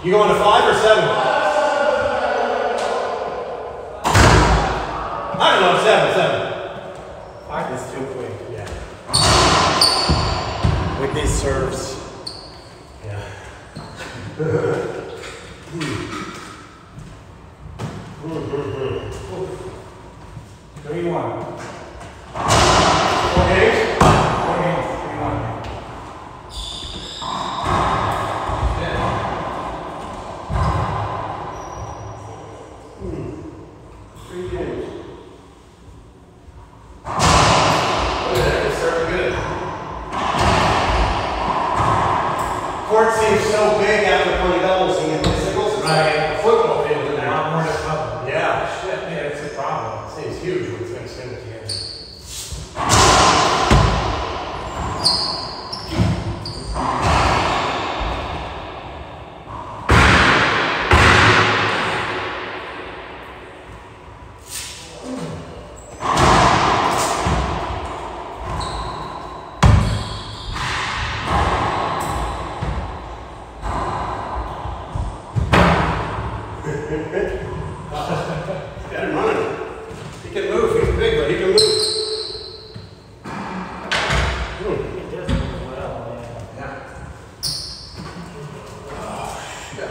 You going to 5 or 7? I don't know, 7. 5 is too quick. Yeah. With these serves. Yeah. 3-1. 4 games? 4 games. 3-1. Court seems so big after playing doubles and getting singles. It's like a football field in A there. lot more to cover. Yeah, shit. Yeah, it's a problem. It seems huge when it's mixed in together. Got him running. He can move. He's big, but he can move. It does move well, Yeah. Oh, shit.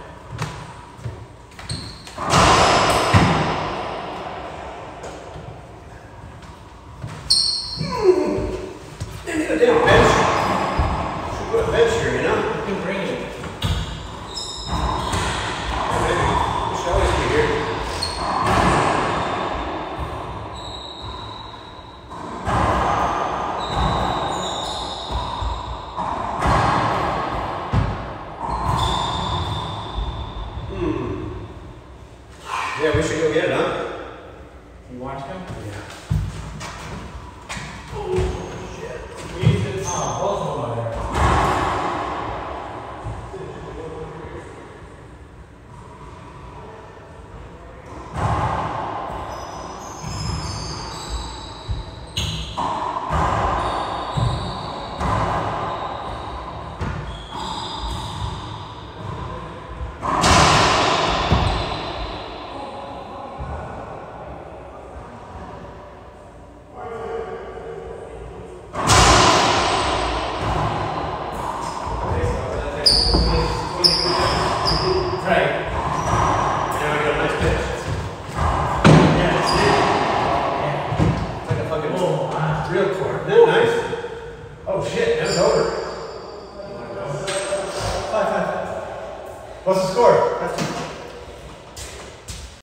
They need a damn bench. Should put a bench here, you know? You can bring it. Maybe. We should always be here. Yeah, we should go get it, huh? You watch him? Yeah. We used to, both of them are there. Right. Now we got a nice pitch. Yeah, that's it. Yeah. It's like a fucking Oh, wow. real court. Isn't that nice? Oh shit, that was over. 5. What's the score?